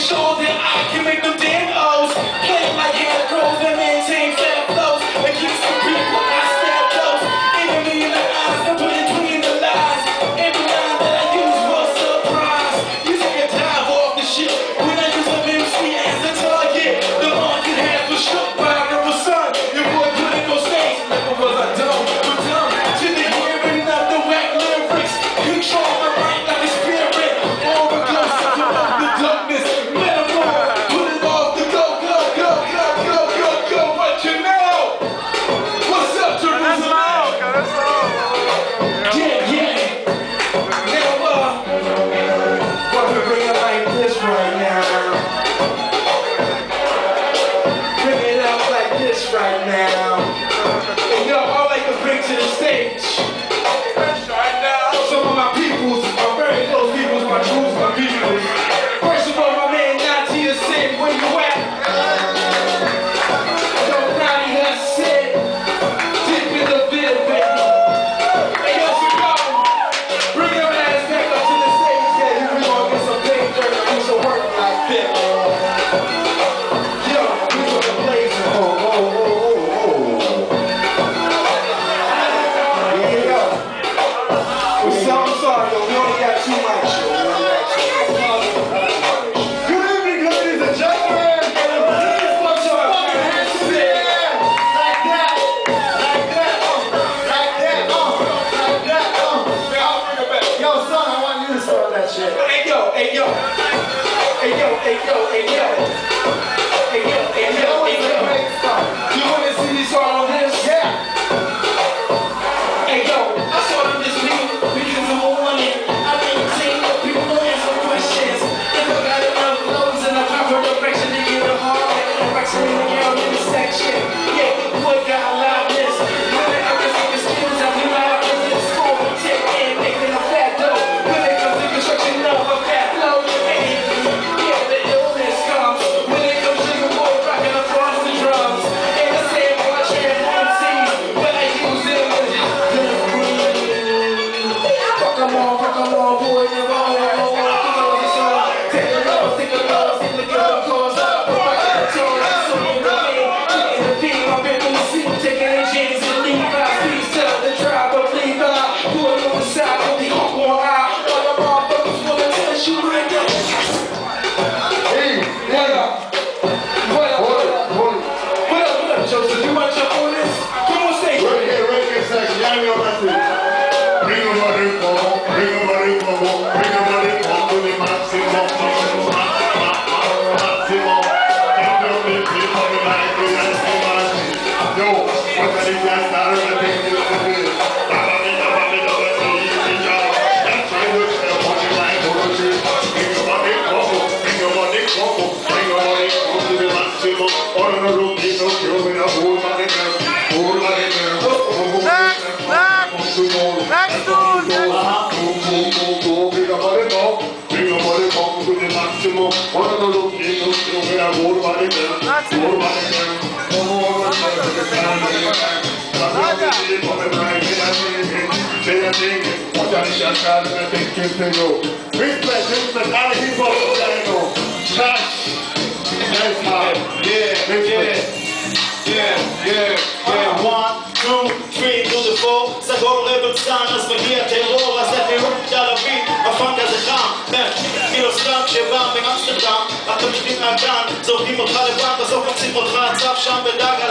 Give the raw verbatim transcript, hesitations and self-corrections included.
sure that I can make them damn O's. Play like Hannah Crows and maintain fat flows. Against the people, I stab those. Enemy in the eyes, I put in between the lies. Every line that I use was a surprise. You take a dive off the shit when I use a M C as a target. The market has was shook by the sun. Your boy put it on stage, never was I dumb, but dumb to the hearing of the whack lyrics. Control my mind like a spirit. All the glow, sucker up the darkness. Metaphor, put it off the go, go, go, go, go, go, go. What you know? What's up, Jerusalem? Yeah, yeah. Now, uh, what we bring it like this right now. Bring it out like this right now. And yo, I like to bring to the stage. Right now, some of my peoples, my very close peoples, my troops, my peoples. First of all, my man Natia said, where you at? Yo, Nani has said, dip in the bit, baby. Hey, yo, so go. Bring your ass back up to the stage, yeah. We gonna get some big dirt and do some work like that. Yo, we gonna blaze it. Oh, oh, oh, oh, oh. Yeah, yo. What's up? I'm sorry, yo. We only got too much. Yo. We only got too much. Good evening, ladies and gentlemen. What's up, man? Like that, like that, uh, like that, uh, like that, uh. I'll bring it back. Yo, son, I want you to start that shit. Hey yo, hey yo, hey yo, hey yo, hey yo, hey yo, hey You yo, know hey it's a yo. great start. You wanna see this all on this? Yeah. Hey yo, I started this meeting because I'm a woman. I maintain that people don't answer questions. If I got enough loads in the proper direction to get a heart and direction in the girl intersection. Yeah, boy got loudness. When I can see the skills, I be loud in this school. Take in, making a fat dough. When it comes to construction of a fat flow. Hey, yeah, the illness comes. When it comes to the boy rocking across the drums. And the same boy transform seas. But I use them as fuck 'em all, fuck 'em all, boy, never all, all, all, all, the song. Take a loss, take a loss, in the girl cause up. Rock the toys, so you know me. Getting the beat, I'm in the seat, taking a chance to leave out. Please tell the tribe of Levi. Put it on the side, put the hawk on high. All the motherfuckers wanna test you right now. Hey, What up? What up? hold What it, up? hold it. What up? What up, Joseph? You wanna jump on this? Come on stage. Right here, right here, section. Yeah, we on that thing. Bring your body, come on. Bring your body, come on. Bring your body, come to the maximum. Maximum, maximum. Take your big hit on the mic, and that's the maximum. Yo, what are the guys that are going to take you to this? Babadi, babadi, babadi, easy job. That's why you say, put your mic on the tree. Bring your body, come on. Bring your body, come on. Bring your body, come to the maximum. All in a room, you know, you're in a whole body now. Whole body now. Next, next, next dude, next. Bring your body come, bring your body come to the maximum. One of the look, you know, you're gonna whole body down, whole body down. Whole body down. Say a thing, what are the shots out of the thing to go? Respect, respect, all the people that know. Cash, nice hard. Yeah, yeah, yeah, yeah, yeah. One, two, three, do the four. סגור רבצן, אז מגיע טרור, אז הטירוף של הביט, הפאנק הזה חם. כאילו סתם כשבא מאמסטרדם, אתה משתים מהגן, זורקים אותך לבד, בסוף מוצאים אותך הצב שם בדג על